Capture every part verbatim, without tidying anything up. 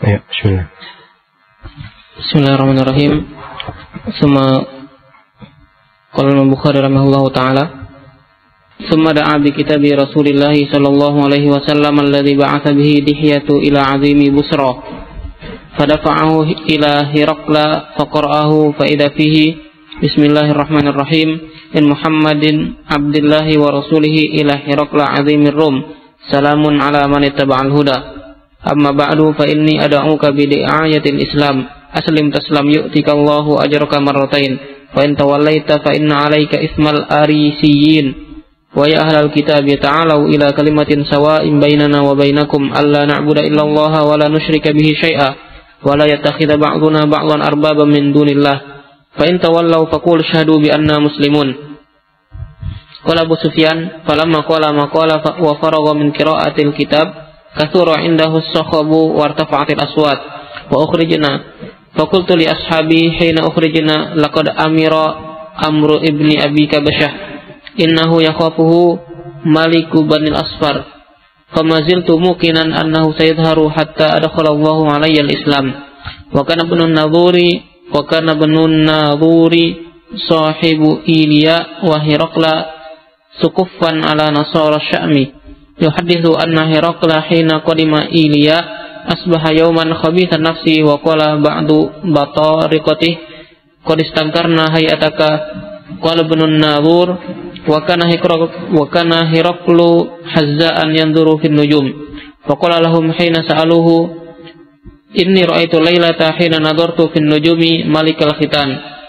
Ya, bismillah. Bismillahirrahmanirrahim. Summa qala Al-Bukhari rahimahullahu taala, summa da'a bi kitabi Rasulillah sallallahu alaihi wasallam alladhi ba'atha bihi dihyatu ila 'azimi Busra, fadafa'ahu ila Hiraqla faqara'ahu fa idza fihi bismillahirrahmanirrahim in Muhammadin abdillahi wa rasulihi ila Hiraqla 'azimir Rum, salamun ala man ittaba'al huda, amma ba'du fa inni ad'uka bi di'ayatil Islam, aslim taslam yu'tikallahu ajraka marratain, wa in tawallaita fa inna 'alaika ismal arisiyyin, wa ya ahlal kitab ta'alu ila kalimatin sawa'in bainana wa bainakum alla na'budu illallaha wa la nusyrika bihi syai'a wa la yattakhidha ba'duna ba'dhan arbaban min dunillah, fa in tawallaw faqul syahadu bi anna muslimun. Qala Abu Sufyan falamma qala ma qala wa faragha min qira'atil kitab kathura indahu as-sakhabu wa irtafa'atil aswat wa ukhrijna faqultu li ashabi hina ukhrijna laqad amira Amru ibni Abi Kabashah innahu yakhafuhu maliku banil asfar, famaziltu muqinan annahu sayadharu hatta adkhalallahu alayya al-islam, wa kana ibnun nadhuri wa kana ibnun nadhuri sahibu Iliya wa Hiraqla sukuffan ala nasara sya'mi, yuhaddithu anna Hiraqla hina qadima Iliya asbaha yawman khabithan nafsi wa qala ba'du batariqatih qad istankarna hayataka qala ibnun nadhur wa kana Hiraqlu wa kana Hiraqlu hazza'an yanzuru fin nujum, fa qala lahum hina sa'aluhu inni ra'aytu laylata hina nadartu fin nujumi malikal khitan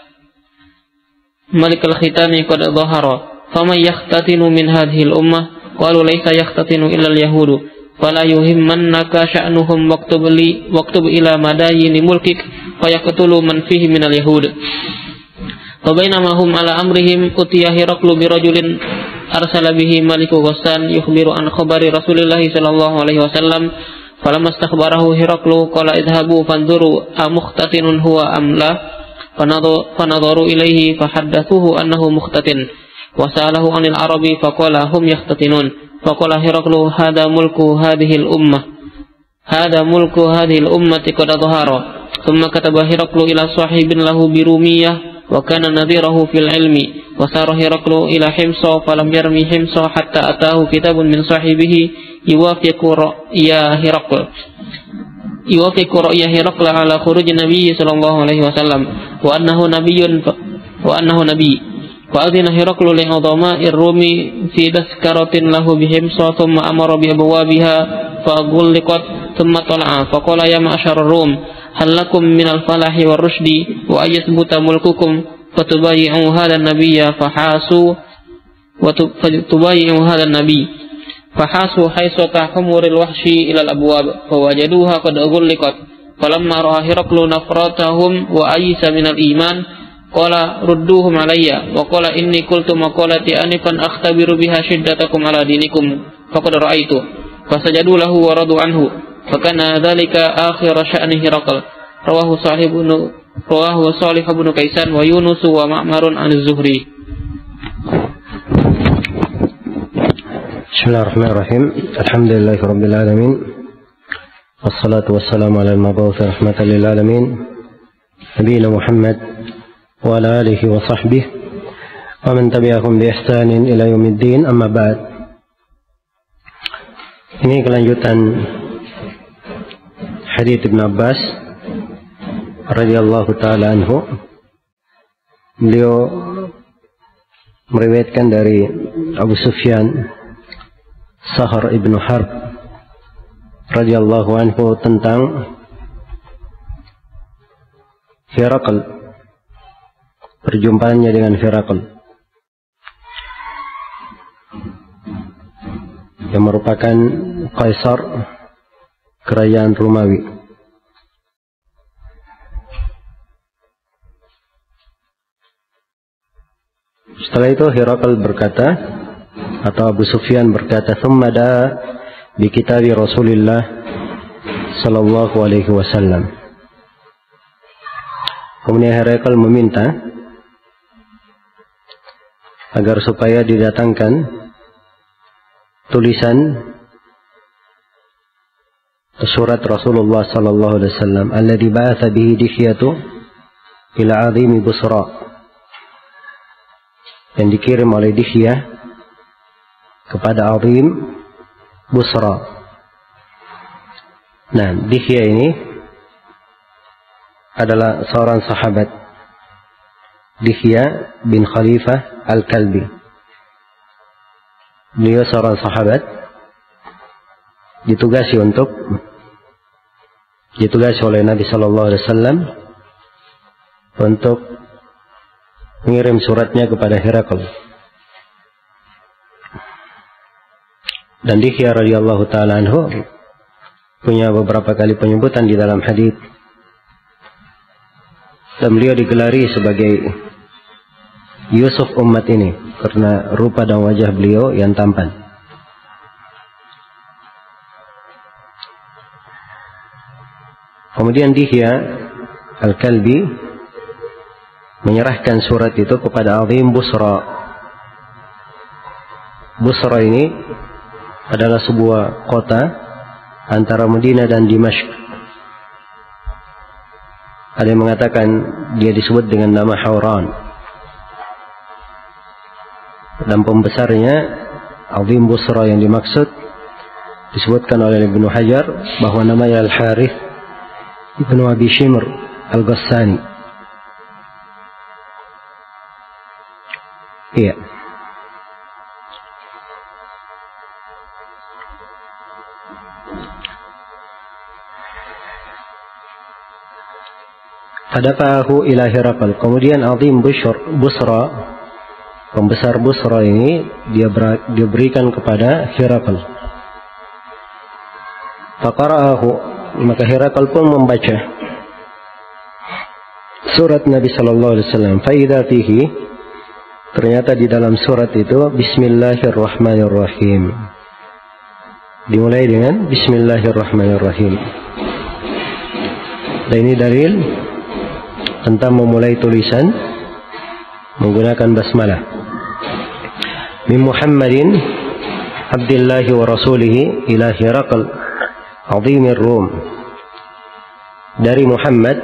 malikal khitani qad dhahara faman yahtatinu min hadhihi al ummah qalu laysa yahtatinu illa al yahudu fala yuhimmannaka sha'nuhum waktub li waktub ila madayini mulkik fayaqtulu man fihi min al yahud. Wabainama hum ala amrihim utiya Hiraqlu birajulin arsala bihi maliku Ghassan yukhbiru an khabari Rasulillah sallallahu alaihi wasallam, falamma istakhbarahu Hiraqlu qala idhabu fanzuru amukhtatinun huwa am la, fanadharu ilaihi fahaddathuhu annahu mukhtatin wa sa'alahu anil arabi faqala hum yahtatinun, faqala Hiraqlu hadha mulku hadhihi al ummah hadha mulku hadhihi al ummati qad dhahara, thumma kataba Hiraqlu ila sahibin lahu birumiyah wa kana nadhirahu fil ilmi, wa sara Hiraqlu ila Himsa falam yarmi Himsa hatta atahu kitabun min sahibihi yuwafiqu ra'ya Hiraql yuwafiqu ra'ya Hiraql ala khuruj Nabi sallallahu alaihi wasallam wa annahu nabiyyun wa annahu nabi, fa adina Hiraqlu li udama'ir Rumi fi daskaratin lahu bi Himsa thumma amara bi abwabiha fa ghulqat thumma tala'a fa qala ya ma'syar Rum hal lakum minal falahi war rusydi wa ayasbuta mulkukum fatubayyi'u hadha an-nabiyya fahasu wa tubayyi'u hadha an-nabiy fahasu haythu tahmuril wahshi ila al-abwab fawajaduha qad ghulqat, falamma ra'a Hiraqlu nafratahum wa ayisa minal iman qala rudduhum alayya wa qala inni qultu maqalati anifan akhtabiru biha shiddatakum ala dinikum faqad ra'aitu fasajadu lahu wa radu anhu, fakana dzalika akhir sya'ni Hiraql, rawahu Sahih ibn rawahu Shalih ibn Kaisan wa Yunus wa Ma'marun an Az-Zuhri. Bismillahirrahmanirrahim. Alhamdulillahirabbil alamin. Wassalatu wassalamu ala al-mab'uts rahmatan lil alamin, nabiyina Muhammad wa ala alihi wa sahbihi wa man tabi'ahum bi ihsanin ila yaumiddin, amma ba'd. Ini kelanjutan hadits Ibn Abbas radhiyallahu taala anhu. Beliau meriwayatkan dari Abu Sufyan Sahar ibnu Harb radhiyallahu anhu tentang Hiraql, perjumpaannya dengan Hiraql yang merupakan kaisar kerajaan Romawi. Setelah itu Hiraql berkata, atau Abu Sufyan berkata, "Tsumma da'a bi kitabi Rasulillah sallallahu alaihi wasallam." Kemudian Hiraql meminta agar supaya didatangkan tulisan surat Rasulullah sallallahu alaihi wasallam, alladzi ba'atha bihi dihyatu ila 'azimi Busra, yang dikirim oleh Dihyah kepada Azim Busra. Nah, Dihyah ini adalah seorang sahabat, Dihyah bin Khalifah Al-Kalbi. Beliau seorang sahabat ditugasi untuk ditugasi oleh Nabi Sallallahu Alaihi Wasallam untuk mengirim suratnya kepada Herakl. Dan Dihyah radhiyallahu taala anhu punya beberapa kali penyebutan di dalam hadis, dan beliau digelari sebagai Yusuf umat ini karena rupa dan wajah beliau yang tampan. Kemudian Dihyah Al-Kalbi menyerahkan surat itu kepada Azim Busra. Busra ini adalah sebuah kota antara Madinah dan Dimashq. Ada yang mengatakan dia disebut dengan nama Hauran. Dan pembesarnya Azim Busra yang dimaksud disebutkan oleh Ibnu Hajar bahwa namanya Al-Harith Ibnu Abi Shimr Al-Ghassani. Iya. Fadafa'ahu ila Herakl. Kemudian Azim Busra, pembesar Busra ini, dia, ber, dia berikan kepada Herakl. Faqara'ahu, maka Herakl pun membaca surat Nabi Sallallahu Alaihi Wasallam. Faida fihi, ternyata di dalam surat itu Bismillahirrahmanirrahim. Dimulai dengan Bismillahirrahmanirrahim. Dan ini dalil tentang memulai tulisan menggunakan basmalah. Min Muhammadin Abdillahi wa Rasulihi ila Herakl Azimir Rum. Dari Muhammad,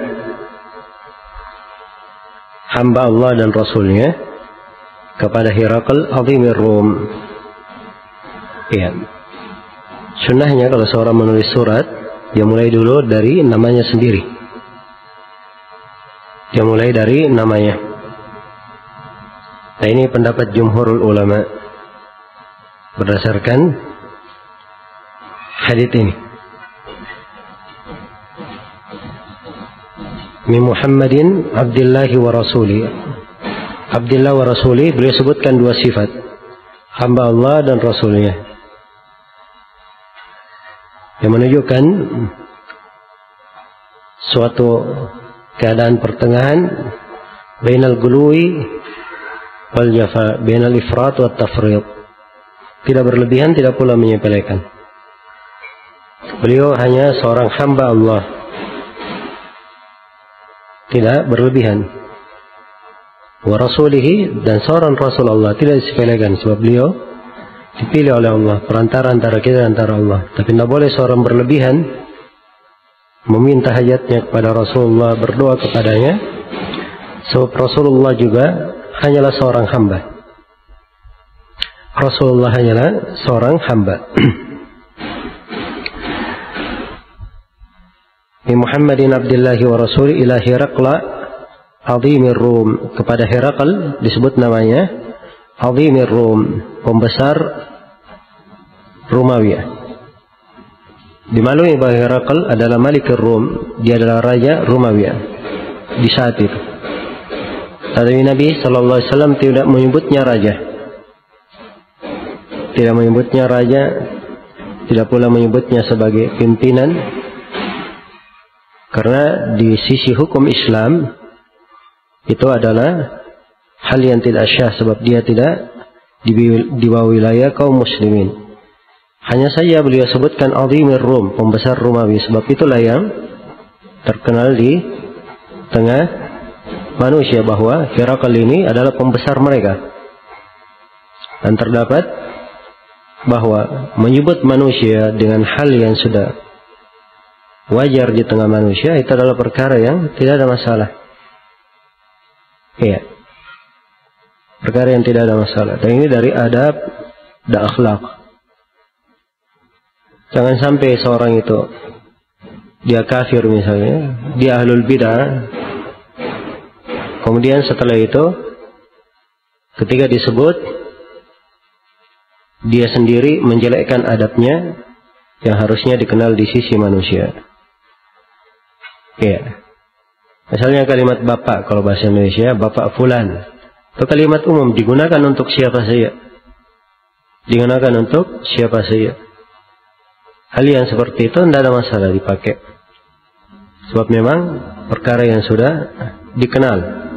hamba Allah dan Rasulnya, kepada Herakl Azimir Rum. Iya. Sunnahnya kalau seorang menulis surat, dia mulai dulu dari namanya sendiri. Dia mulai dari namanya. Nah, ini pendapat jumhurul ulama berdasarkan hadits ini. Min Muhammadin Abdillahi wa Rasuli. Abdillah wa Rasuli, beliau sebutkan dua sifat, hamba Allah dan Rasulnya, yang menunjukkan suatu keadaan pertengahan bainal gului wal jafa, bainal ifrat wa tafriq. Tidak berlebihan, tidak pula menyepelekan. Beliau hanya seorang hamba Allah, tidak berlebihan. Wa rasulihi, dan seorang Rasul Allah, tidak disepelekan, sebab beliau dipilih oleh Allah, perantara antara kita dan antara Allah. Tapi tidak boleh seorang berlebihan meminta hajatnya kepada Rasulullah, berdoa kepadanya, sebab Rasulullah juga hanyalah seorang hamba. Rasulullah hanyalah seorang hamba. Bi Muhammadin Abdillahi wa Rasuli ila Herakla Azimir Rum, kepada Herakl disebut namanya Azimir Rum, pembesar Romawi. Dimaklumi bahwa Herakl adalah Malik Rum, dia adalah raja Romawi di saat itu. Tetapi Nabi Sallallahu Alaihi Wasallam tidak menyebutnya raja, tidak menyebutnya raja, tidak pula menyebutnya sebagai pimpinan, karena di sisi hukum Islam itu adalah hal yang tidak syah, sebab dia tidak di bawah wilayah kaum muslimin. Hanya saja beliau sebutkan Azimir Rum, pembesar Romawi, sebab itulah yang terkenal di tengah manusia bahwa Herakl ini adalah pembesar mereka. Dan terdapat bahwa menyebut manusia dengan hal yang sudah wajar di tengah manusia, itu adalah perkara yang tidak ada masalah. Iya. Perkara yang tidak ada masalah. Dan ini dari adab dan akhlak. Jangan sampai seorang itu dia kafir misalnya, dia ahlul bid'ah. Kemudian setelah itu ketika disebut, dia sendiri menjelekkan adabnya yang harusnya dikenal di sisi manusia. Iya. Misalnya kalimat bapak, kalau bahasa Indonesia, bapak fulan. Itu kalimat umum, digunakan untuk siapa saja. Digunakan untuk siapa saja. Hal yang seperti itu tidak ada masalah dipakai. Sebab memang perkara yang sudah dikenal.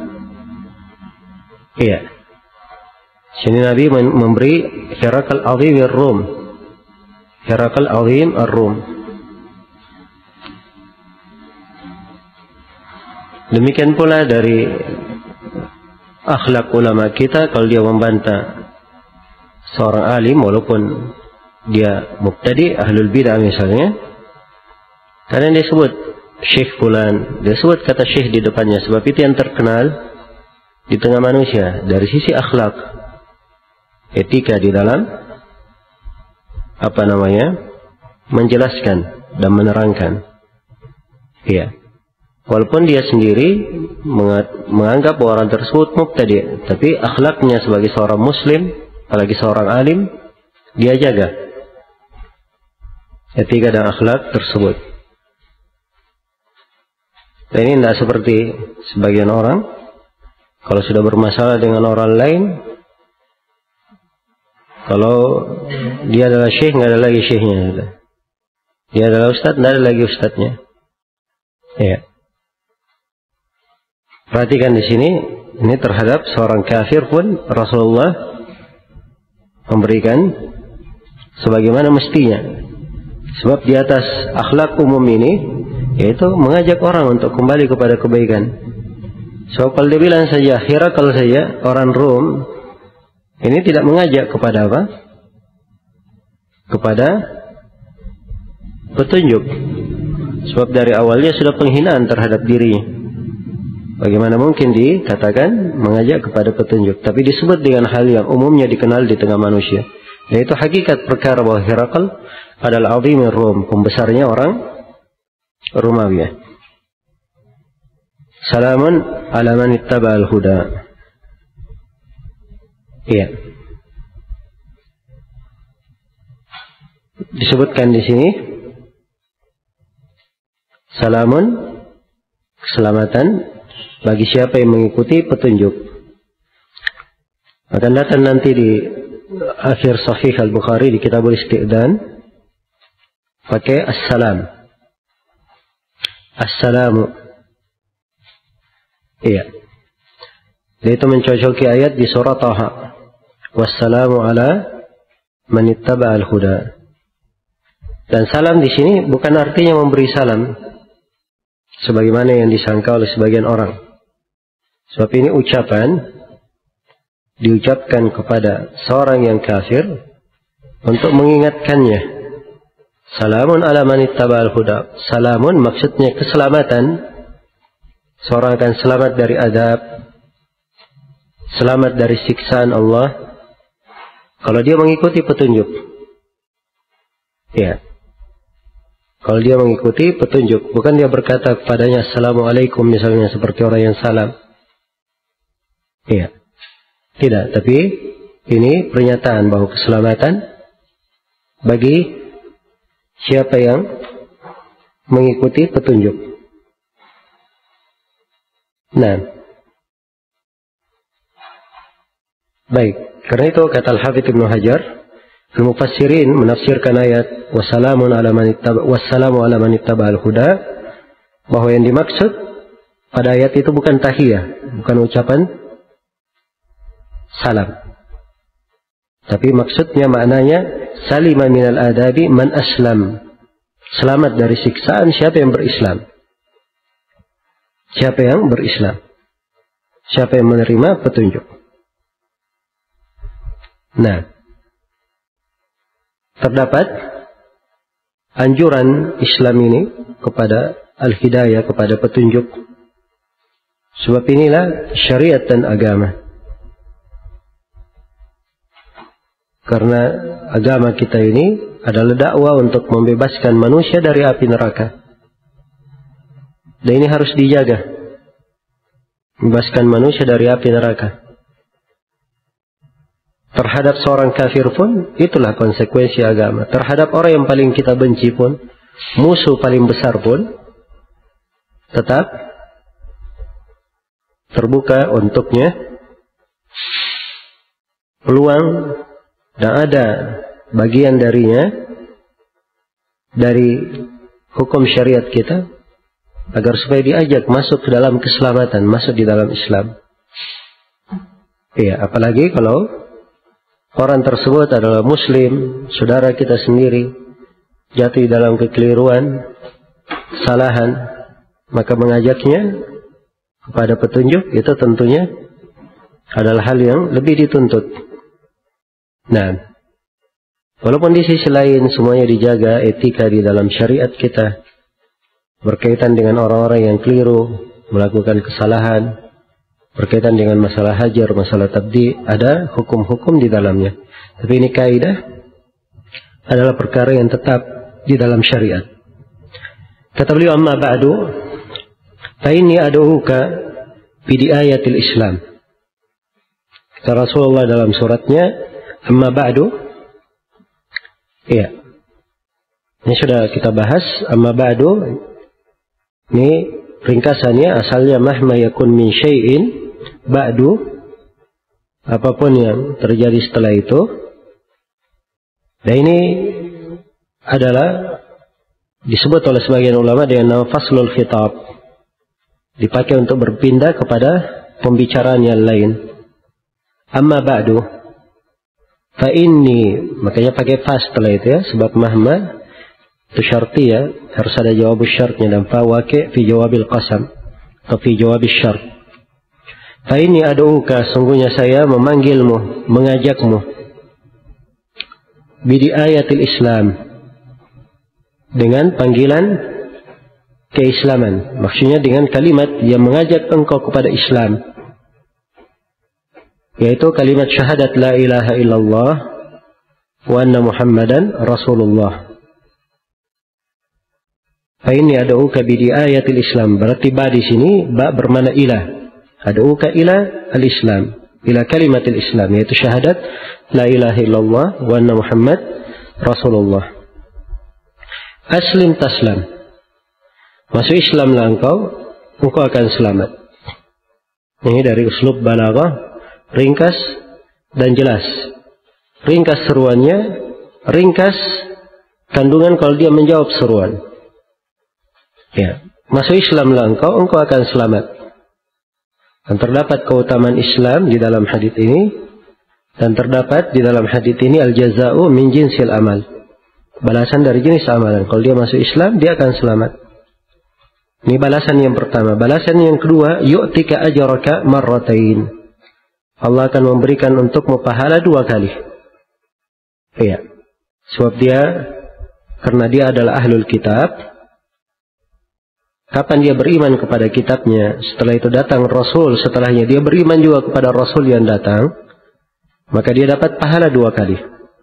Iya. Sini Nabi memberi Herakal Azim Ar-Rum. Herakal Azim Ar-Rum. Demikian pula dari akhlak ulama kita, kalau dia membantah seorang alim walaupun dia mubtadi, ahlul bid'ah misalnya, karena dia sebut syekh fulan, dia sebut kata syekh di depannya, sebab itu yang terkenal di tengah manusia dari sisi akhlak, etika di dalam apa namanya menjelaskan dan menerangkan. Iya. Walaupun dia sendiri menganggap bahwa orang tersebut mubtadi, tapi akhlaknya sebagai seorang muslim, apalagi seorang alim, dia jaga etika dan akhlak tersebut. Dan ini tidak seperti sebagian orang, kalau sudah bermasalah dengan orang lain, kalau dia adalah syekh, nggak ada lagi syekhnya. Dia adalah ustadz, nggak ada lagi ustadznya. Ya. Perhatikan di sini, ini terhadap seorang kafir pun Rasulullah memberikan sebagaimana mestinya. Sebab di atas akhlak umum ini, yaitu mengajak orang untuk kembali kepada kebaikan. So kalau dia bilang saja Herakal saja, orang Rom, ini tidak mengajak kepada apa? Kepada petunjuk. Sebab dari awalnya sudah penghinaan terhadap dirinya. Bagaimana mungkin dikatakan mengajak kepada petunjuk, tapi disebut dengan hal yang umumnya dikenal di tengah manusia, yaitu hakikat perkara bahwa Herakal adalah azimir Rom, pembesarnya orang Romawi. Salamun ala man ittaba'al huda. Iya. Disebutkan di sini salamun, keselamatan bagi siapa yang mengikuti petunjuk. Akan datang nanti di akhir Sahih Al-Bukhari di Kitabul Isti'dan pakai assalam. Assalamu. Iya. Itu mencocoki ayat di surah Taha. Wassalamu ala man ittaba'al huda. Dan salam di sini bukan artinya memberi salam sebagaimana yang disangka oleh sebagian orang. Sebab ini ucapan diucapkan kepada seorang yang kafir untuk mengingatkannya. Salamun ala man ittaba'al huda. Salamun maksudnya keselamatan. Seorang akan selamat dari adab, selamat dari siksaan Allah kalau dia mengikuti petunjuk. Ya. Kalau dia mengikuti petunjuk, bukan dia berkata kepadanya Assalamualaikum misalnya seperti orang yang salam. Iya. Tidak, tapi ini pernyataan bahwa keselamatan bagi siapa yang mengikuti petunjuk. Nah. Baik, karena itu kata Al-Hafidz Ibnu Hajar, al-mufassirin menafsirkan ayat wassalamun ala man ittaba wassalamu ala man ittaba'al huda, bahwa yang dimaksud pada ayat itu bukan tahiyah, bukan ucapan salam. Tapi maksudnya maknanya salima minal adabi man aslam. Selamat dari siksaan siapa yang berislam. Siapa yang berislam. Siapa yang menerima petunjuk. Nah, terdapat anjuran Islam ini kepada al-hidayah, kepada petunjuk. Sebab inilah syariat dan agama. Karena agama kita ini adalah dakwah untuk membebaskan manusia dari api neraka. Dan ini harus dijaga. Membebaskan manusia dari api neraka. Terhadap seorang kafir pun, itulah konsekuensi agama. Terhadap orang yang paling kita benci pun, musuh paling besar pun, tetap terbuka untuknya peluang dan ada bagian darinya dari hukum syariat kita agar supaya diajak masuk ke dalam keselamatan, masuk di dalam Islam. Iya, apalagi kalau orang tersebut adalah muslim, saudara kita sendiri, jatuh dalam kekeliruan, kesalahan, maka mengajaknya kepada petunjuk itu tentunya adalah hal yang lebih dituntut. Nah, walaupun di sisi lain semuanya dijaga etika di dalam syariat kita berkaitan dengan orang-orang yang keliru, melakukan kesalahan, berkaitan dengan masalah hajar, masalah tabdi, ada hukum-hukum di dalamnya. Tapi ini kaidah adalah perkara yang tetap di dalam syariat. Kata beliau, amma ba'du, fa inni ad'uka bi ayatil Islam. Kata Rasulullah dalam suratnya, amma ba'du, iya, ini sudah kita bahas. Amma ba'du, ini ringkasannya, asalnya mahma yakun min syai'in ba'du, apapun yang terjadi setelah itu. Dan ini adalah disebut oleh sebagian ulama dengan nama faslul khitab, dipakai untuk berpindah kepada pembicaraan yang lain. Amma ba'du, fa inni, makanya pakai fa setelah itu ya, sebab mahma itu syarti ya, harus ada jawab syartnya, dan fa waqi' fi jawabil qasam atau fi jawabil syart. Fa inni ad'uka, sungguhnya saya memanggilmu, mengajakmu, bidi ayatil Islam, dengan panggilan keislaman, maksudnya dengan kalimat yang mengajak engkau kepada Islam, yaitu kalimat syahadat la ilaha illallah wa anna Muhammadan Rasulullah. Fa inni ad'uka bi ayatil Islam, berarti ba di sini ba bermakna ilah. Ad'uka ila al-Islam, ila kalimatil Islam, yaitu syahadat la ilaha illallah wa anna Muhammad Rasulullah. Aslim taslam, masuk Islamlah engkau, engkau akan selamat. Ini dari uslub balaghah, ringkas dan jelas. Ringkas seruannya, ringkas kandungan kalau dia menjawab seruan. Ya, masuk Islamlah engkau, engkau akan selamat. Dan terdapat keutamaan Islam di dalam hadits ini, dan terdapat di dalam hadits ini al-jaza'u min jinsil amal, balasan dari jenis amalan. Kalau dia masuk Islam, dia akan selamat. Ini balasan yang pertama. Balasan yang kedua, yu'tika ajraka marratain, Allah akan memberikan untukmu pahala dua kali. Iya. Sebab dia, karena dia adalah ahlul kitab, kapan dia beriman kepada kitabnya, setelah itu datang Rasul, setelahnya dia beriman juga kepada Rasul yang datang, maka dia dapat pahala dua kali.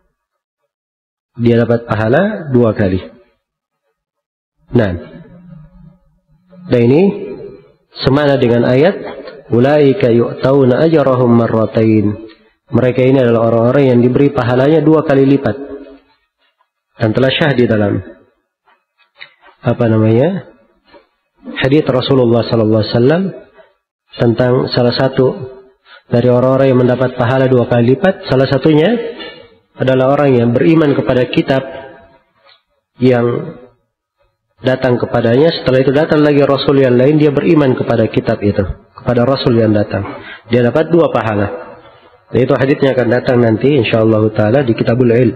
Dia dapat pahala dua kali. Nah, dan ini semana dengan ayat ulaika yu'tauna ajrahum marratain. Mereka ini adalah orang-orang yang diberi pahalanya dua kali lipat. Dan telah syah di dalam apa namanya? Hadits Rasulullah sallallahu alaihi wasallam tentang salah satu dari orang-orang yang mendapat pahala dua kali lipat. Salah satunya adalah orang yang beriman kepada kitab yang datang kepadanya. Setelah itu datang lagi Rasul yang lain, dia beriman kepada kitab itu, kepada Rasul yang datang. Dia dapat dua pahala. Dan itu haditsnya akan datang nanti insyaallah taala di Kitabul Ilm.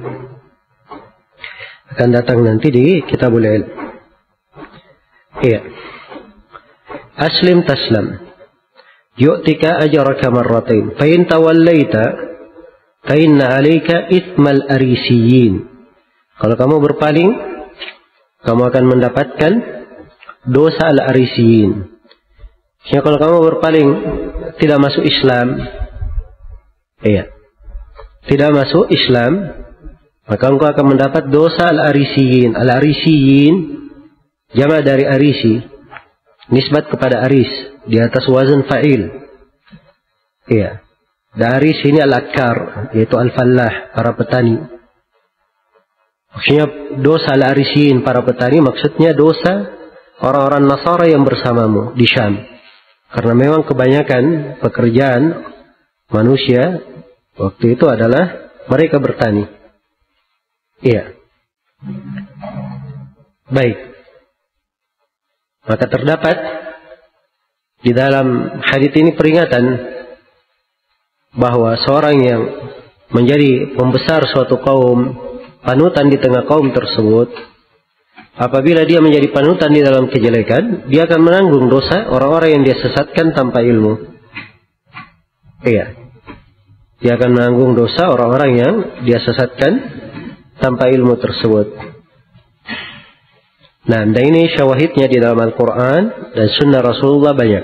Akan datang nanti di Kitabul Ilm. Iya. Aslim taslam, yu'tika ajraka marratain, fa in tawallaita fa inna 'alaika itsmal arisiyin. Kalau kamu berpaling, kamu akan mendapatkan dosa al-arisiyin. Ya, kalau kamu berpaling tidak masuk Islam, iya, tidak masuk Islam, maka engkau akan mendapat dosa al-arisiyin. Al-arisiyin jama' dari arisi, nisbat kepada aris, di atas wazan fa'il. Iya. Dari sini al-akkar, yaitu al-fallah, para petani. Maksudnya dosa al-arisiyin, para petani, maksudnya dosa orang-orang Nasara yang bersamamu di Syam. Karena memang kebanyakan pekerjaan manusia waktu itu adalah mereka bertani. Iya. Baik. Maka terdapat di dalam hadits ini peringatan bahwa seorang yang menjadi pembesar suatu kaum, panutan di tengah kaum tersebut, apabila dia menjadi panutan di dalam kejelekan, dia akan menanggung dosa orang-orang yang dia sesatkan tanpa ilmu. Iya. Dia akan menanggung dosa orang-orang yang dia sesatkan tanpa ilmu tersebut. Nah, dan ini syawahidnya di dalam Al-Quran dan Sunnah Rasulullah banyak.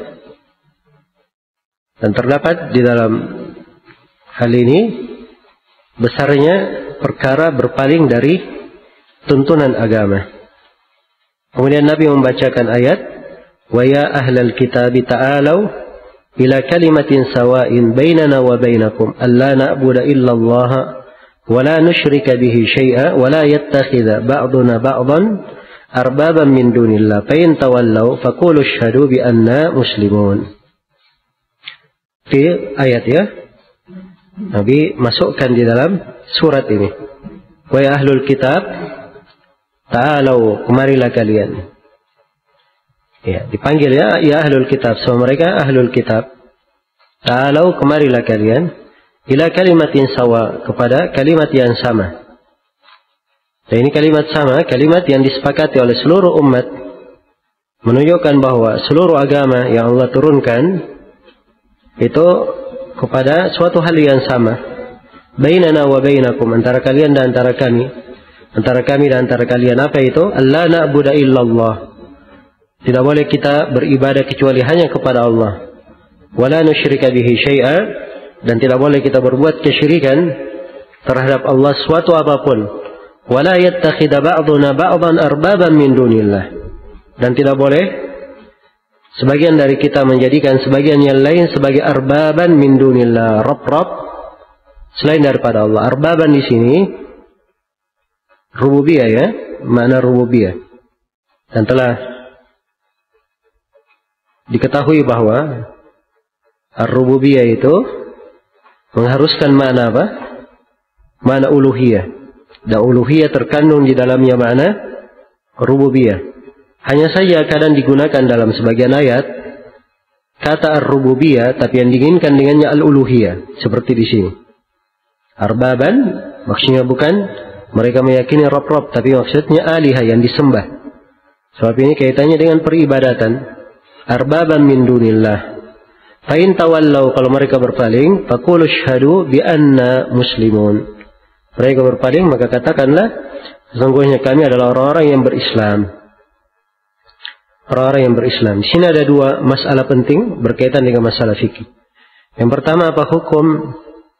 Dan terdapat di dalam hal ini besarnya perkara berpaling dari tuntunan agama. Kemudian Nabi membacakan ayat, "Wa ya ahlal kitab ta'alu ila kalimatin sawa'in bainana wa bainakum alla na'budu illa Allah wa la nusyrika bihi syai'a wa la yattakhidha ba'duna ba'dan arbaban min dunillah fa in tawallaw faqulu asyhadu bi anna muslimun." Di ayat ya, Nabi masukkan di dalam surat ini, "Wa ya ahlul kitab ta'alau, kemarilah kalian." Ya, dipanggil ya, ya ahlul kitab. So mereka ahlul kitab. Ta'alau, kemarilah kalian. Ila kalimatin sawa, kepada kalimat yang sama. Dan ini kalimat sama, kalimat yang disepakati oleh seluruh umat. Menunjukkan bahwa seluruh agama yang Allah turunkan itu kepada suatu hal yang sama. Bainana wa bainakum, antara kalian dan antara kami. Antara kami dan antara kalian apa itu? Allah na'budu illallah. Tidak boleh kita beribadah kecuali hanya kepada Allah. Wala nusyrika bihi syai'a, dan tidak boleh kita berbuat kesyirikan terhadap Allah suatu apapun. Wala yattakhidha ba'duna ba'dan arbaban min dunillah, dan tidak boleh sebagian dari kita menjadikan sebagian yang lain sebagai arbaban min dunillah, rob-rob selain daripada Allah. Arbaban di sini rububiyah ya, makna rububiyah. Dan telah diketahui bahwa ar-rububiyah itu mengharuskan makna apa? Makna uluhiyah. Dan uluhiyah terkandung di dalamnya makna rububiyah. Hanya saja kadang digunakan dalam sebagian ayat kata ar-rububiyah, tapi yang diinginkan dengannya al-uluhiyah. Seperti di sini. Arbaban maksudnya bukan mereka meyakini rob-rob, tapi maksudnya alihah yang disembah. Sebab ini kaitannya dengan peribadatan. Arbaban min dunillah. Fa in tawallaw, kalau mereka berpaling, faqulu asyhadu bi anna muslimun. Mereka berpaling, maka katakanlah sesungguhnya kami adalah orang-orang yang berislam. Orang-orang yang berislam. Di sini ada dua masalah penting berkaitan dengan masalah fikih. Yang pertama, apa hukum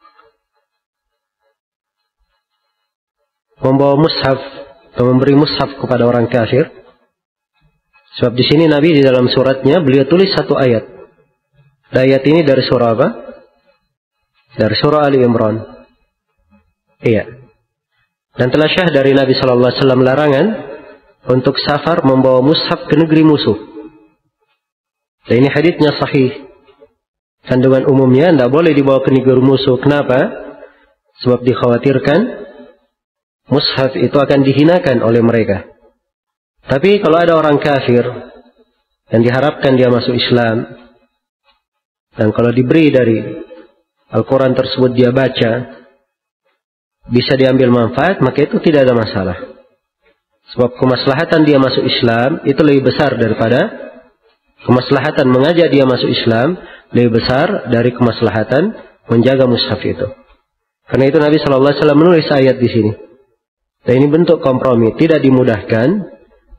membawa mushaf atau memberi mushaf kepada orang kafir? Sebab di sini Nabi di dalam suratnya beliau tulis satu ayat. Ayat ini dari surah apa? Dari surah Ali Imran. Iya. Dan telah syah dari Nabi Shallallahu Alaihi Wasallam larangan untuk safar membawa mushaf ke negeri musuh. Dan ini haditsnya sahih. Kandungan umumnya tidak boleh dibawa ke negeri musuh. Kenapa? Sebab dikhawatirkan mushaf itu akan dihinakan oleh mereka. Tapi kalau ada orang kafir yang diharapkan dia masuk Islam, dan kalau diberi dari Al-Quran tersebut dia baca, bisa diambil manfaat, maka itu tidak ada masalah. Sebab kemaslahatan dia masuk Islam itu lebih besar daripada kemaslahatan mengajak dia masuk Islam, lebih besar dari kemaslahatan menjaga mushaf itu. Karena itu Nabi Shallallahu Alaihi Wasallam menulis ayat di sini. Dan ini bentuk kompromi, tidak dimudahkan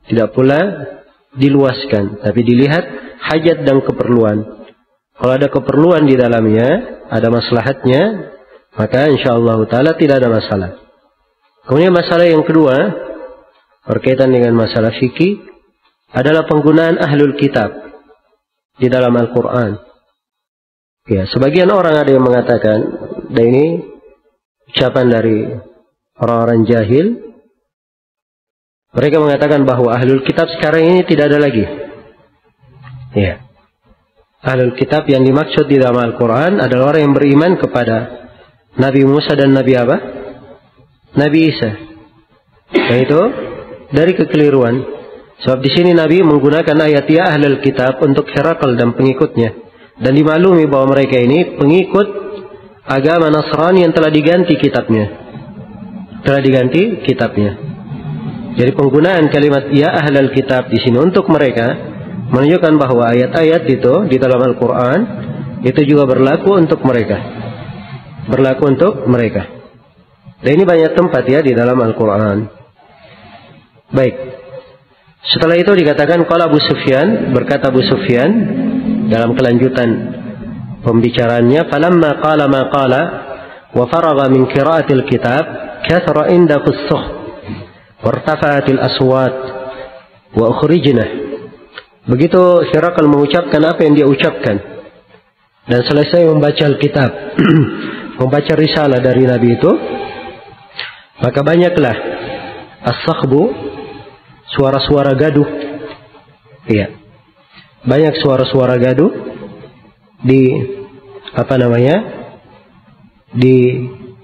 tidak pula diluaskan, tapi dilihat hajat dan keperluan. Kalau ada keperluan di dalamnya, ada maslahatnya, maka insyaallah taala tidak ada masalah. Kemudian masalah yang kedua berkaitan dengan masalah fikih adalah penggunaan ahlul kitab di dalam Al-Quran. Ya, sebagian orang ada yang mengatakan, dan ini ucapan dari orang-orang jahil, mereka mengatakan bahwa ahlul kitab sekarang ini tidak ada lagi. Ya, ahlul kitab yang dimaksud di dalam Al-Quran adalah orang yang beriman kepada Nabi Musa dan Nabi apa? Nabi Isa. Dan itu dari kekeliruan. Sebab di sini Nabi menggunakan ayat ya ahlul kitab untuk Herakl dan pengikutnya. Dan dimaklumi bahwa mereka ini pengikut agama Nasrani yang telah diganti kitabnya. Telah diganti kitabnya. Jadi penggunaan kalimat ya ahlul kitab di sini untuk mereka menunjukkan bahwa ayat-ayat itu di dalam Al-Quran itu juga berlaku untuk mereka. Berlaku untuk mereka. Dan ini banyak tempat ya di dalam Al-Quran. Baik. Setelah itu dikatakan qala Abu Sufyan, berkata Abu Sufyan dalam kelanjutan pembicaraannya, falamma qala ma qala wa faragha min qira'atil kitab kathara indahu as-sukh wartafa'atil aswat wa ukhrijna. Begitu Herakl mengucapkan apa yang dia ucapkan dan selesai membaca Alkitab, membaca risalah dari Nabi itu, maka banyaklah as-sakhbu, suara-suara gaduh. Iya. Banyak suara-suara gaduh di apa namanya? Di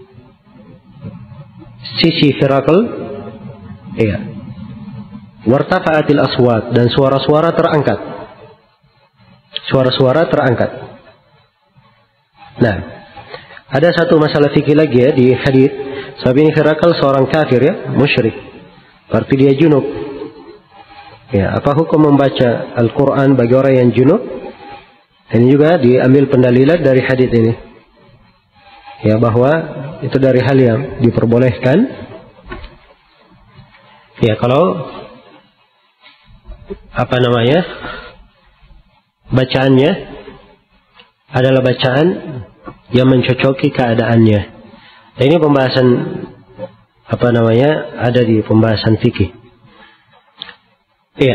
sisi Herakl. Iya. Wartafa'atil aswat, dan suara-suara terangkat. Suara-suara terangkat. Nah, ada satu masalah fikih lagi ya di hadis. Sebab ini Herakl seorang kafir ya, musyrik. Berarti dia junub. Ya, apa hukum membaca Al-Quran bagi orang yang junub? Ini juga diambil pendalilan dari hadis ini. Ya, bahwa itu dari hal yang diperbolehkan. Ya, kalau apa namanya? Bacaannya adalah bacaan yang mencocoki keadaannya. Nah, ini pembahasan apa namanya? Ada di pembahasan fikih. Iya.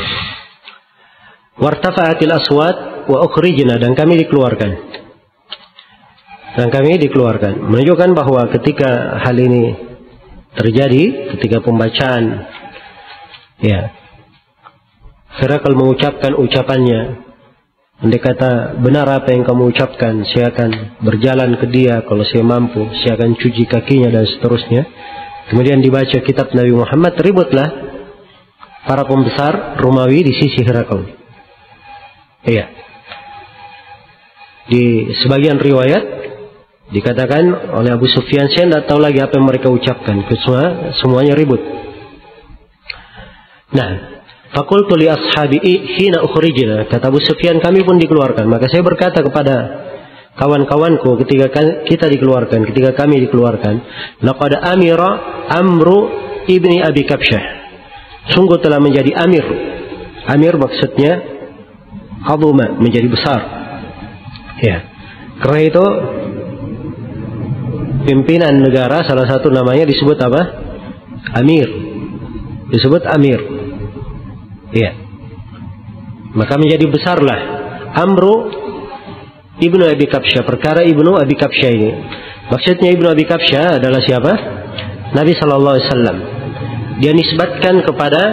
Wartafa'atil aswat wa ukhrijna, dan kami dikeluarkan. Dan kami dikeluarkan. Menunjukkan bahwa ketika hal ini terjadi, ketika pembacaan, ya, Herakl mengucapkan ucapannya, andai kata benar apa yang kamu ucapkan, saya akan berjalan ke dia, kalau saya mampu saya akan cuci kakinya dan seterusnya. Kemudian dibaca kitab Nabi Muhammad, ributlah para pembesar Romawi di sisi Herakl. Iya. Di sebagian riwayat dikatakan oleh Abu Sufyan, saya tidak tahu lagi apa yang mereka ucapkan, semua semuanya ribut. Nah, faqultu li ashabi'i hina ukhrijna, kata Abu Sufyan, kami pun dikeluarkan. Maka saya berkata kepada kawan-kawanku ketika kita dikeluarkan, ketika kami dikeluarkan, laqad amira Amru ibni Abi Kabsyah, sungguh telah menjadi amir. Amir maksudnya azuma, menjadi besar. Ya. Karena itu pimpinan negara salah satu namanya disebut apa? Amir. Disebut amir. Iya. Maka menjadi besarlah Amru ibnu Abi Kabsyah, perkara ibnu Abi Kabsyah ini. Maksudnya ibnu Abi Kabsyah adalah siapa? Nabi Sallallahu Alaihi Wasallam. Dia nisbatkan kepada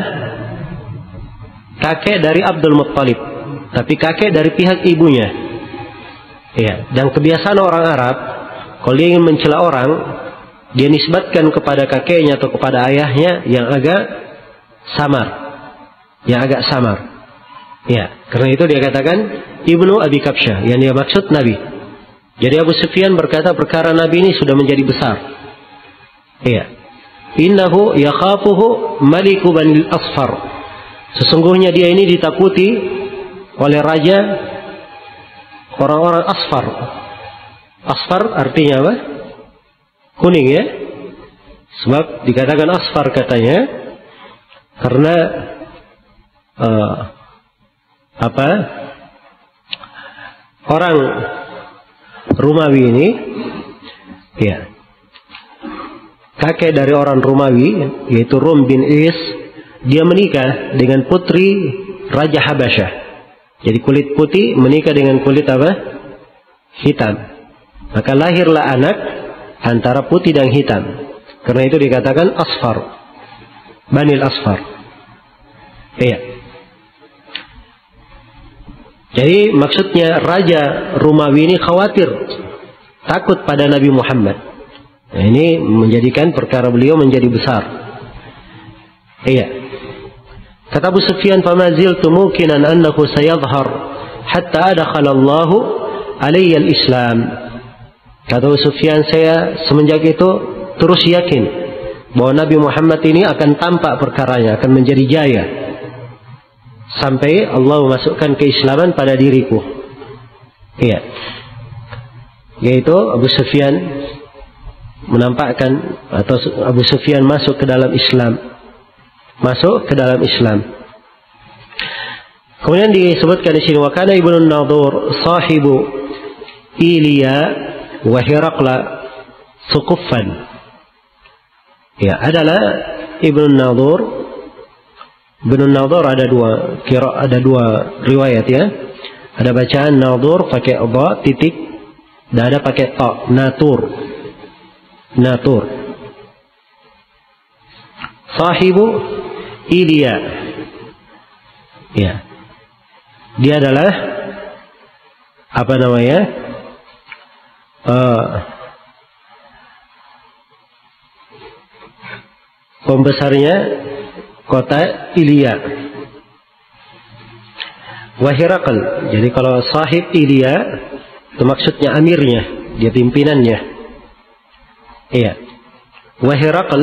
kakek dari Abdul Muttalib, tapi kakek dari pihak ibunya. Iya. Dan kebiasaan orang Arab, kalau dia ingin mencela orang, dia nisbatkan kepada kakeknya atau kepada ayahnya yang agak samar, yang agak samar. Ya, karena itu dia katakan ibnu Abi Kabsyah, yang dia maksud Nabi. Jadi Abu Sufyan berkata perkara Nabi ini sudah menjadi besar. Iya. Innahu yakhafuhu maliku Banil Asfar. Sesungguhnya dia ini ditakuti oleh raja orang-orang Asfar. Asfar artinya apa? Kuning ya. Sebab dikatakan Asfar katanya karena uh, apa orang Romawi ini, ya, kakek dari orang Romawi yaitu Rum bin Is, dia menikah dengan putri Raja Habasyah. Jadi kulit putih menikah dengan kulit apa? Hitam. Maka lahirlah anak antara putih dan hitam. Karena itu dikatakan Asfar, Banil Asfar. Iya. Jadi maksudnya Raja Romawi ini khawatir, takut pada Nabi Muhammad. Nah, ini menjadikan perkara beliau menjadi besar. Iya. Kata Abu Sufyan, "Fama ziltu mukinan annahu sayadhhar hatta adkhala Allahu alayya al-Islam." Kata Abu Sufyan, saya semenjak itu terus yakin bahwa Nabi Muhammad ini akan tampak perkaranya, akan menjadi jaya sampai Allah memasukkan keislaman pada diriku. Iya. Yaitu Abu Sufyan menampakkan, atau Abu Sufyan masuk ke dalam Islam, masuk ke dalam Islam. Kemudian disebutkan di sini, wa kana Ibnu Nadur sahibu Ilya wa Hiraqla suquffan. Ya, adalah Ibnu Nadur. Ibnu Nadur ada dua kira, ada dua riwayat, ya. Ada bacaan Nadur pakai dha titik, dan ada pakai ta, Natur. Natur. Sahibu Ilya. Ya. Dia adalah apa namanya? Uh, pembesarnya kota Ilya. Wa Hiraql. Jadi kalau sahib Ilya itu maksudnya amirnya, dia pimpinannya. Iya. Wa Hiraql,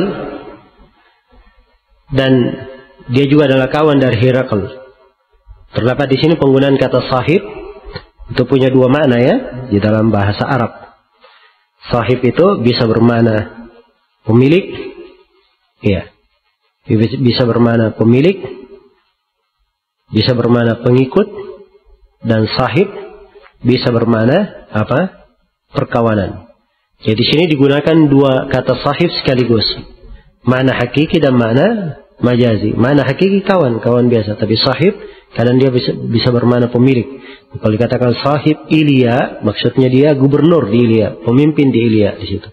dan dia juga adalah kawan dari Hiraql. Terdapat di sini penggunaan kata sahib itu punya dua makna, ya, di dalam bahasa Arab. Sahib itu bisa bermakna pemilik, iya. Bisa bermakna pemilik, bisa bermakna pengikut, dan sahib bisa bermakna apa? Perkawanan. Jadi di sini digunakan dua kata sahib sekaligus, makna hakiki dan makna majazi. Makna hakiki kawan, kawan biasa, tapi sahib kadang dia bisa, bisa bermakna pemilik. Kalau dikatakan sahib Ilya, maksudnya dia gubernur di Ilya, pemimpin di Ilya di situ.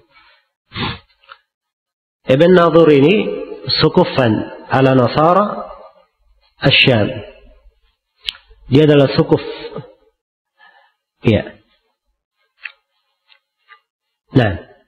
Ibn Nadur ini sukuffan ala Nasara Asyam. Dia adalah sukuf. Iya. Nah,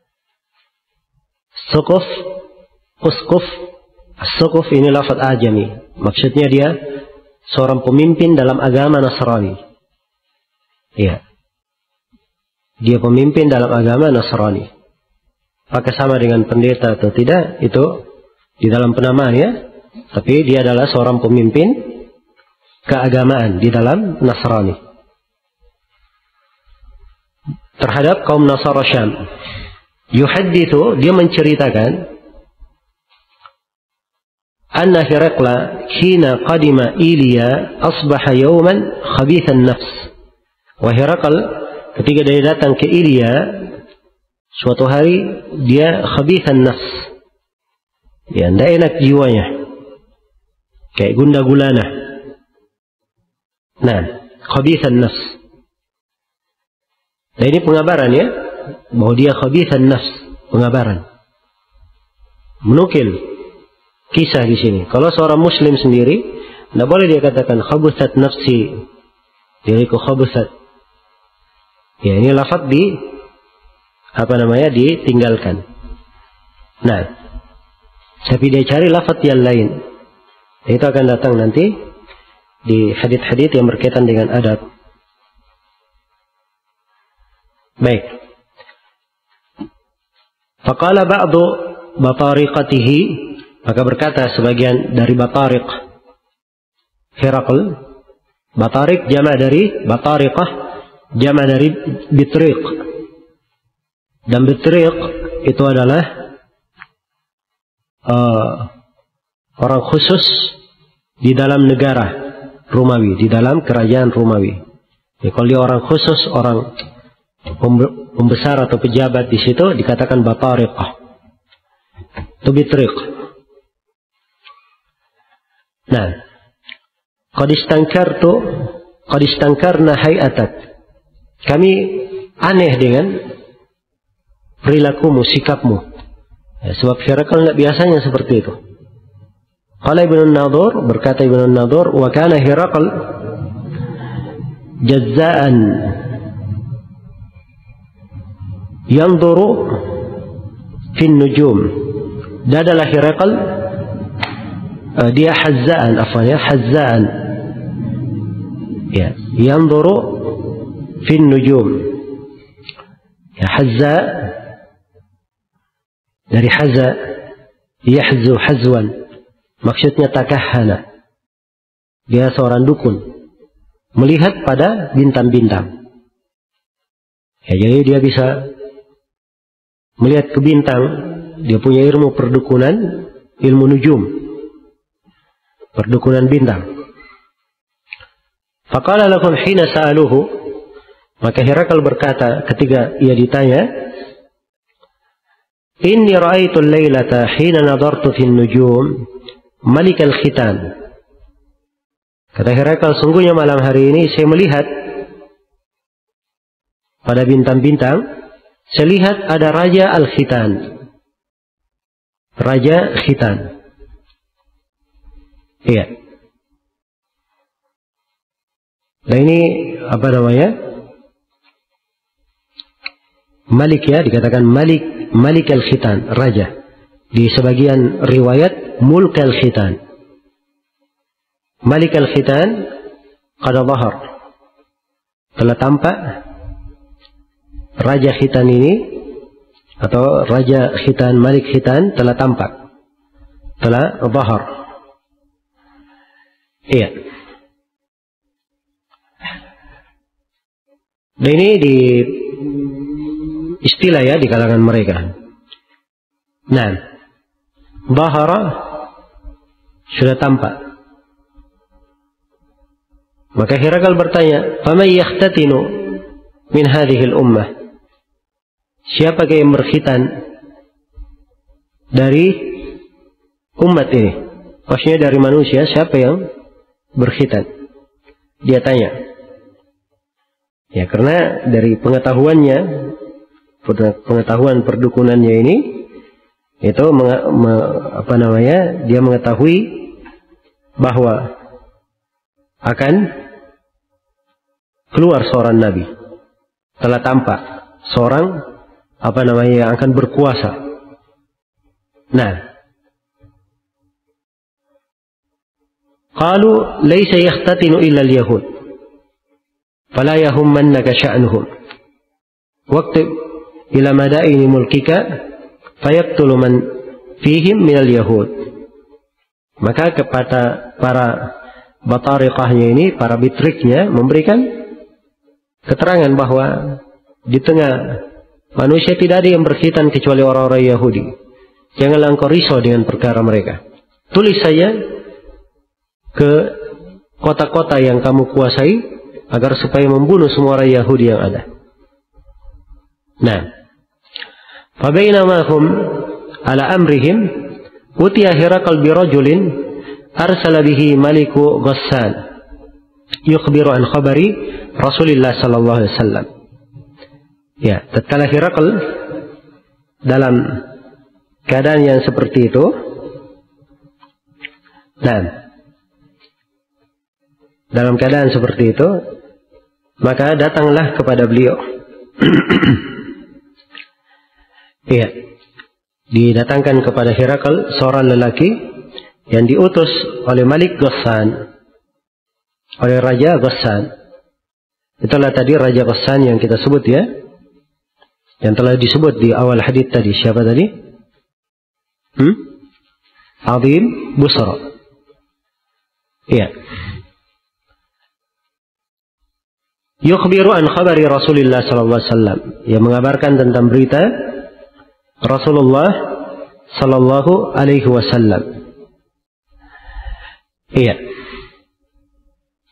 sukuf, uskuf, sukuf ini lafaz ajami. Maksudnya dia seorang pemimpin dalam agama Nasrani. Iya. Dia pemimpin dalam agama Nasrani. Apakah sama dengan pendeta atau tidak, itu di dalam penamaan, ya. Tapi dia adalah seorang pemimpin keagamaan di dalam Nasrani terhadap kaum Nasara Syam. Yuhaddithu, dia menceritakan, anna Hiraqla hina qadima Ilya asbaha yawman khabithan nafs. Wa Hiraql ketika dia datang ke Ilya, suatu hari dia khabithan nafs. Ya, tidak enak jiwanya, kayak gundah gulana. Nah, khabithan nafs. Nah, ini pengabaran, ya, bahwa dia khabithan nafs, pengabaran. Menukil kisah di sini. Kalau seorang muslim sendiri, tidak boleh dia katakan khabuthat nafsi, diriku khabuthat. Ya, ini lafaz di apa namanya ditinggalkan. Nah, tapi dia cari lafaz yang lain. Itu akan datang nanti di hadits-hadits yang berkaitan dengan adab. Baik. Faqala ba'du batariqatihi, maka berkata sebagian dari batariq Hiraql. Batariq jama' dari batariqah, jama' dari bitriq. Dan bitriq itu adalah uh, orang khusus di dalam negara. Romawi, di dalam kerajaan Romawi. Ya, kalau dia orang khusus, orang pembesar atau pejabat di situ dikatakan batariqah. Itu bitrik. Nah, qad istankartu qad istankarna hay'atak. Kami aneh dengan perilakumu, sikapmu. Ya, sebab Herakl tidak biasanya seperti itu. Qala Ibnu Nadur, berkata Ibnu Nadur, wa kana Herakl jazzaan yanzuru fin nujum. Dia adalah Herakl, uh, dia hazzaan, afwan ya, hazzaan. Ya, yanzuru fin nujum. Ya, hazza dari hazza, yahzu hazwan. Maksudnya takahhana. Dia seorang dukun, melihat pada bintang-bintang. Ya, jadi dia bisa melihat ke bintang. Dia punya ilmu perdukunan, ilmu nujum, perdukunan bintang. Faqala lahum hina sa'aluhu, maka Herakl berkata ketika ia ditanya, inni ra'aitu al-lailata hina nadartu fi an-nujum malik al-khitan. Kata Herakl, sungguhnya malam hari ini saya melihat pada bintang-bintang, saya lihat ada Raja Al-Khitan. Raja Khitan. Iya. Nah ini apa namanya? Malik ya, dikatakan Malik, Malik Al-Khitan, Raja. Di sebagian riwayat Mulk Al-Khitan. Malik Al-Khitan qad dhahar. Telah tampak Raja Khitan ini, atau Raja Khitan, Malik Khitan telah tampak, telah dhahar. Iya. Dan ini di istilah ya di kalangan mereka. Nah, dhahara sudah tampak. Maka Herakl bertanya, "Faman yakhtatinu min hadhihi al-ummah?" Siapa yang berkhitan dari umat ini? Maksudnya dari manusia, siapa yang berkhitan? Dia tanya. Ya, karena dari pengetahuannya, pengetahuan perdukunannya ini, itu menge, me, apa namanya? Dia mengetahui bahwa akan keluar seorang nabi. Telah tampak seorang apa namanya yang akan berkuasa. Nah, qalu laysa yakhtatinu illa al-yahud fala yahummannaka sya'nuhum waqtib ila madaini mulkika fayaqtulu man fihim min al-yahud. Maka kepada para batariqahnya ini, para bitriknya, memberikan keterangan bahwa di tengah manusia tidak ada yang berkhitan kecuali orang-orang Yahudi. Janganlah engkau risau dengan perkara mereka. Tulis saja ke kota-kota yang kamu kuasai agar supaya membunuh semua orang Yahudi yang ada. Nah, fabainama hum ala amrihim utiya Herakl bi rajulin arsala bihi maliku Ghassan yukhbiru an khabari Rasulullah sallallahu alaihi wasallam. Ya, tatkala Herakl dalam keadaan yang seperti itu, dan dalam keadaan seperti itu, maka datanglah kepada beliau. Iya, didatangkan kepada Herakl seorang lelaki yang diutus oleh Malik Ghassan, oleh Raja Ghassan. Itulah tadi Raja Ghassan yang kita sebut ya, yang telah disebut di awal hadits tadi. Siapa tadi? Hmm? Azim Busra. Iya. Yukhbiru an khabari Rasulullah sallallahu alaihi wasallam, yang mengabarkan tentang berita Rasulullah sallallahu alaihi wasallam. Iya.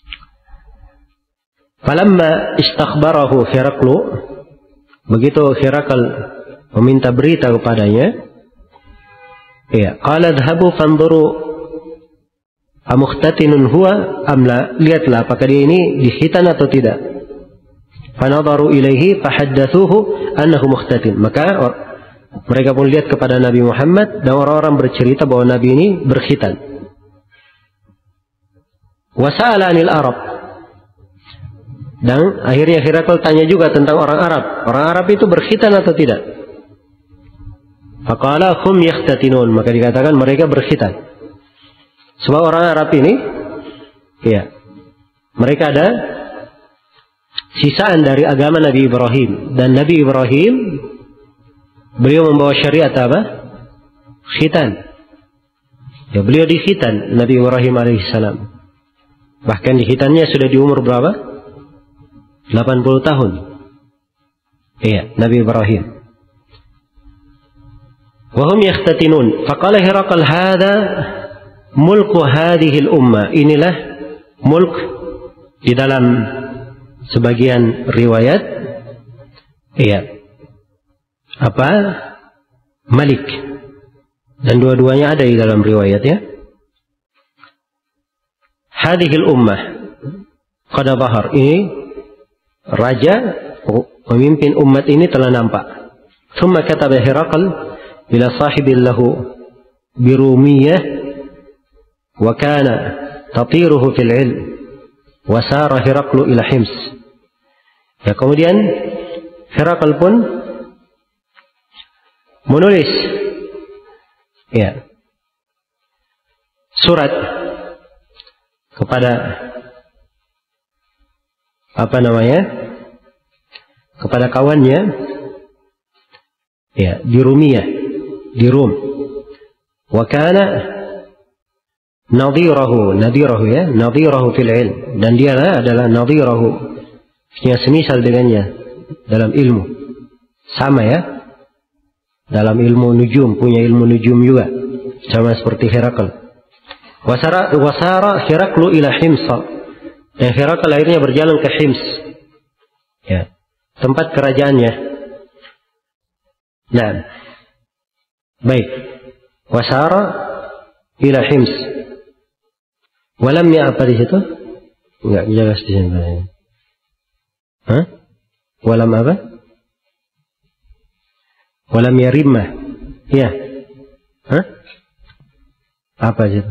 Falamma istakhbarahu Heraklu, begitu Herakl meminta berita kepadanya, ya, qala dhhabu fanzuru amukhtatinun huwa amla, lihatlah apakah dia ini dikhitan atau tidak. Fanadharu ilaihi fahaddatsuhu annahu mukhtatin, maka mereka pun lihat kepada Nabi Muhammad dan orang-orang bercerita bahwa Nabi ini berkhitan. Wa sa'ala 'anil Arab, dan akhirnya Herakl tanya juga tentang orang Arab. Orang Arab itu berkhitan atau tidak? Faqala hum yakhtatinun, maka dikatakan mereka berkhitan. Sebab orang Arab ini, ya, mereka ada sisaan dari agama Nabi Ibrahim, dan Nabi Ibrahim beliau membawa syariat apa? Khitan. Ya, beliau dikhitan Nabi Ibrahim alaihissalam. Bahkan dikhitannya sudah di umur berapa? delapan puluh tahun. Iya, Nabi Ibrahim. Wahum yakhtatinun. Faqala Herakl, hadha mulku hadhihi al-umma. Inilah mulk di dalam sebagian riwayat. Iya. Apa? Malik. Dan dua-duanya ada di dalam riwayat, ya. Hadhihi al-ummah qad dhahar. Ini raja, pemimpin umat ini telah nampak. Thumma kataba Herakl ila sahibin lahu birumiyah wa kana tatiruhu fil ilm wa sara Heraklu ila Hims. Ya, kemudian Herakl pun menulis, ya, surat kepada apa namanya, kepada kawannya, ya, di Rumiyah, di Rum. Wa kana nadhirahu, nadhirahu ya, nadhirahu fil ilm, dan dia adalah nadhirahu, yang semisal dengannya dalam ilmu, sama ya, dalam ilmu nujum, punya ilmu nujum juga, sama seperti Herakl. Wasara wasara Heraklu ila Himsa. Dan Herakl akhirnya berjalan ke Hims, ya, tempat kerajaannya. Nah, baik. Wasara ila Hims. Walamnya apa di situ? Enggak jelas di sini. Hah? Walam apa? Walam yarimah. Ya. Hah? Apa itu?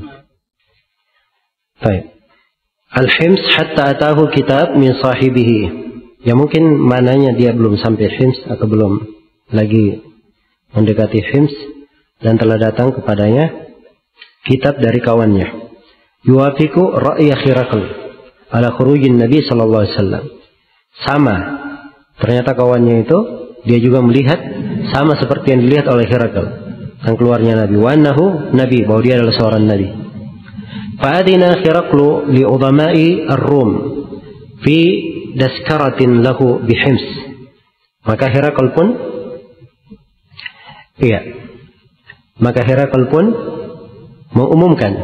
Baik. Al-Hims hatta atahu kitab min sahibihi. Ya, mungkin mananya dia belum sampai Hims atau belum lagi mendekati Hims, dan telah datang kepadanya kitab dari kawannya. Yuwafiqu ra'ya Herakl ala khurujin Nabi sallallahu alaihi wasallam. Sama. Ternyata kawannya itu dia juga melihat sama seperti yang dilihat oleh Herakl tentang keluarnya Nabi. Wa annahu nabi, bahwa dia adalah seorang nabi. Fa'adina Heraklu li'udhama'i ar-Rum fi daskaratin lahu bihims. Maka Herakl pun, iya, maka Herakl pun mengumumkan,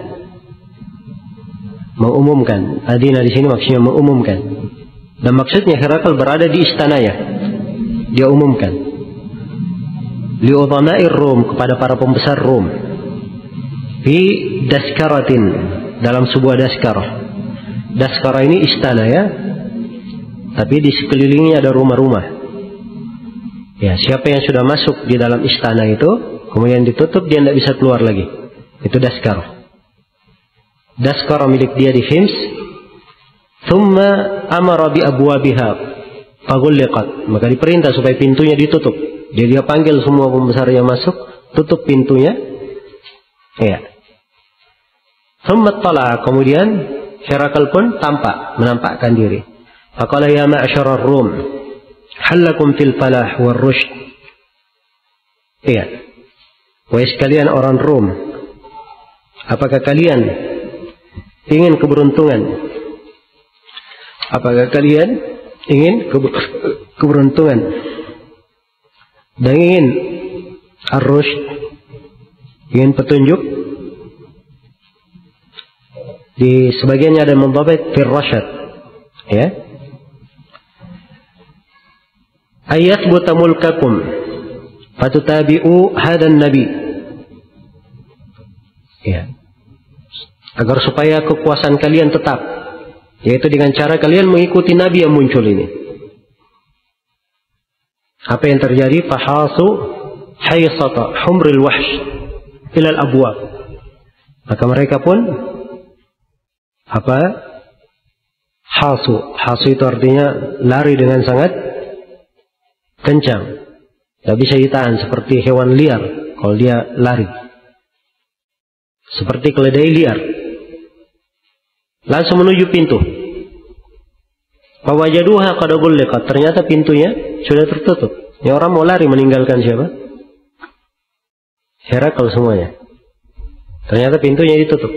mengumumkan. Adina di sini maksudnya mengumumkan. Dan maksudnya Herakl berada di istananya, dia umumkan. Li'udhama'i ar-Rum, kepada para pembesar Rum. Fi daskaratin, dalam sebuah daskarah. Daskarah ini istana ya, tapi di sekelilingnya ada rumah-rumah. Ya, siapa yang sudah masuk di dalam istana itu, kemudian ditutup, dia tidak bisa keluar lagi. Itu daskarah. Daskarah milik dia di Hims. Thumma amara bi abwabiha faghulliqat, maka diperintah supaya pintunya ditutup. Dia dia panggil semua pembesar yang masuk, tutup pintunya. Ya. Thumma tala, kemudian Herakl pun tampak, menampakkan diri. Faqala ya ma'syar ar-Rum, hal lakum fil falah war rushd. Iya. Wahai sekalian orang Rum, apakah kalian ingin keberuntungan? Apakah kalian ingin keberuntungan dan ingin ar-rushd, ingin petunjuk? Di sebagiannya ada mendhabit fil rasyad, ya, ayathbuta mulkakum fatutabi'u hadan nabi. Ya. Agar supaya kekuasaan kalian tetap, yaitu dengan cara kalian mengikuti nabi yang muncul ini. Apa yang terjadi? Fahasu haysata humril wahsh ilal abwab. Maka mereka pun apa? Hasu. Hasu itu artinya lari dengan sangat kencang. Tidak bisa ditahan seperti hewan liar kalau dia lari. Seperti keledai liar. Langsung menuju pintu. Fawajaduha qad ghulliqat. Ternyata pintunya sudah tertutup. Ini orang mau lari meninggalkan siapa? Herakl semuanya. Ternyata pintunya ditutup.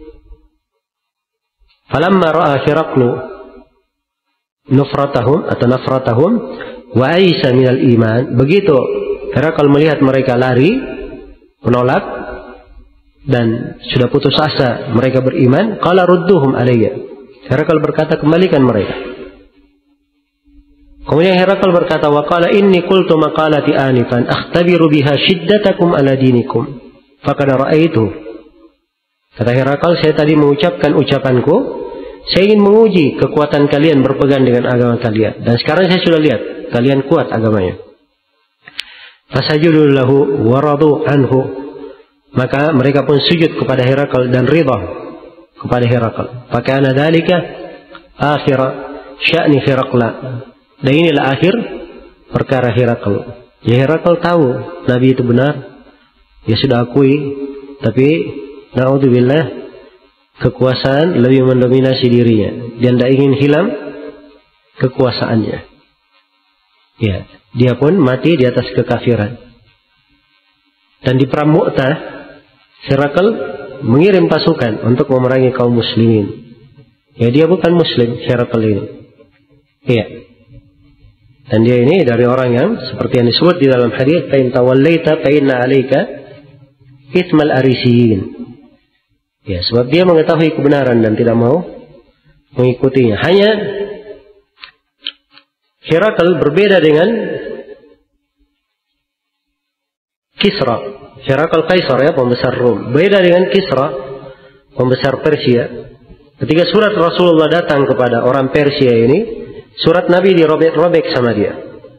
Falamma ra'a Heraklu nufratahum atau nafratahum wa aisa minal iman. Begitu Herakl melihat mereka lari, menolak, dan sudah putus asa mereka beriman, qala rudduhum alayya. Herakl berkata, kembalikan mereka. Kemudian Herakl berkata, wa qala inni qultu maqalati anifan akhtabiru biha shiddatakum ala dinikum faqad ra'aitu. Kata Herakl, saya tadi mengucapkan ucapanku, saya ingin menguji kekuatan kalian berpegang dengan agama kalian, dan sekarang saya sudah lihat kalian kuat agamanya. Fasajudu lahu wa radu anhu. Maka mereka pun sujud kepada Herakl dan ridha kepada Herakl. Fakana dzalika akhir sya'ni Herakla. Dan inilah akhir perkara Herakl. Ya, Herakl tahu Nabi itu benar. Dia sudah akui, tapi naudzubillah kekuasaan lebih mendominasi dirinya. Dia tidak ingin hilang kekuasaannya. Ya, dia pun mati di atas kekafiran. Dan di Perang Mu'tah, Herakl mengirim pasukan untuk memerangi kaum muslimin. Ya, dia bukan muslim, Herakl ini. Iya. Dan dia ini dari orang yang seperti yang disebut di dalam hadis, fa in tawallaita fa inna 'alaika itsmal arisiyin. Ya, sebab dia mengetahui kebenaran dan tidak mau mengikutinya. Hanya Herakl berbeda dengan Kisra. Herakl Kaisar, ya, pembesar Rom. Beda dengan Kisra, pembesar Persia. Ketika surat Rasulullah datang kepada orang Persia ini, surat Nabi dirobek-robek sama dia.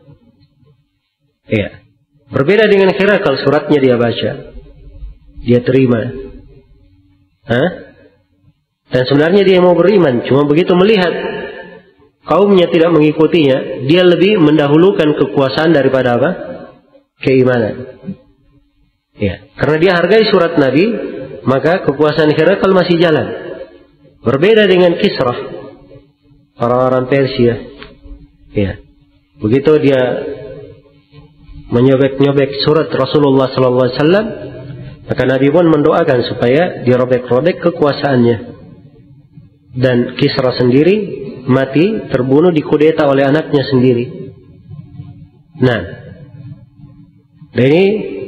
Iya. Berbeda dengan Herakl, suratnya dia baca. Dia terima. Hah? Dan sebenarnya dia mau beriman. Cuma begitu melihat kaumnya tidak mengikutinya, dia lebih mendahulukan kekuasaan daripada apa? Keimanan. Ya, karena dia hargai surat Nabi, maka kekuasaan Herakl masih jalan. Berbeda dengan Kisra, orang-orang Persia. Ya, begitu dia menyobek-nyobek surat Rasulullah Sallallahu Alaihi Wasallam, maka Nabi pun mendoakan supaya dirobek-robek kekuasaannya. Dan Kisra sendiri mati, terbunuh, dikudeta oleh anaknya sendiri. Nah, dan ini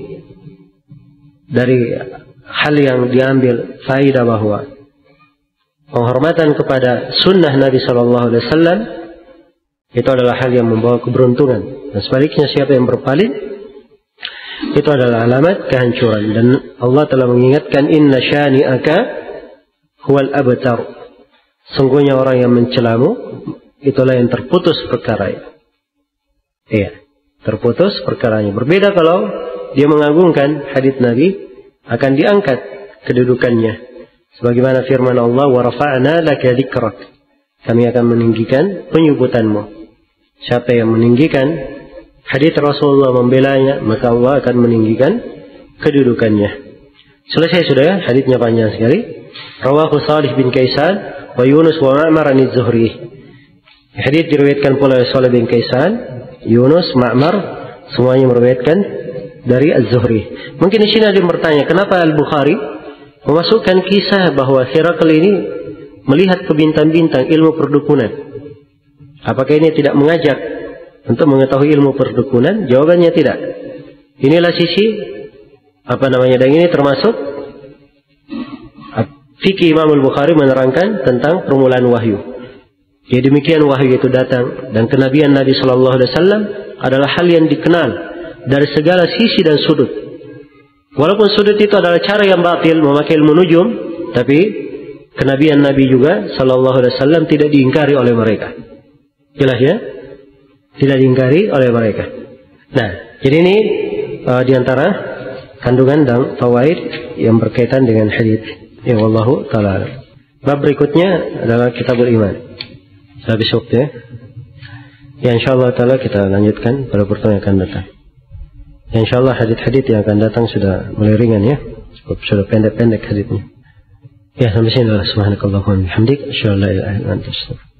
dari hal yang diambil faidah bahwa penghormatan kepada sunnah Nabi Shallallahu Alaihi Wasallam itu adalah hal yang membawa keberuntungan. Dan sebaliknya siapa yang berpaling itu adalah alamat kehancuran. Dan Allah telah mengingatkan, inna syani'aka huwal abtar. Sungguhnya orang yang mencelamu itulah yang terputus perkaranya. Iya, terputus perkaranya. Berbeda kalau dia mengagungkan hadits Nabi, akan diangkat kedudukannya. Sebagaimana firman Allah, wa rafa'na laka dzikrak. Kami akan meninggikan penyebutanmu. Siapa yang meninggikan hadits Rasulullah, membelanya, maka Allah akan meninggikan kedudukannya. Selesai sudah ya, haditsnya panjang sekali. Rawahu Salih bin Kaisan wa Yunus wa Ma'mar an-Zuhri. Hadits diriwayatkan pula oleh Salih bin Kaisan, Yunus, Ma'mar, semuanya meriwayatkan dari Az-Zuhri. Mungkin di sini ada yang bertanya, kenapa Al-Bukhari memasukkan kisah bahwa Herakl ini melihat ke bintang-bintang ilmu perdukunan? Apakah ini tidak mengajak untuk mengetahui ilmu perdukunan? Jawabannya tidak. Inilah sisi apa namanya, dan ini termasuk fikih Imam Al-Bukhari menerangkan tentang permulaan wahyu. Jadi demikian wahyu itu datang, dan kenabian Nabi Shallallahu Alaihi Wasallam adalah hal yang dikenal dari segala sisi dan sudut. Walaupun sudut itu adalah cara yang batil, memakai ilmu nujum, tapi kenabian Nabi juga sallallahu alaihi wasallam tidak diingkari oleh mereka. Jelas ya? Tidak diingkari oleh mereka. Nah, jadi ini uh, diantara kandungan dan fawaid yang berkaitan dengan hadis. Ya wallahu taala. Bab berikutnya adalah Kitabul Iman. Habis waktu ya. Ya insyaallah taala kita lanjutkan pada pertemuan yang akan datang. Ya insyaallah hadis-hadis yang akan datang sudah mulai ringan ya. Sudah pendek-pendek hadisnya. Ya sampai sini. Subhanakallahumma wa bihamdik, asyhadu an la ilaha illa anta, astaghfiruka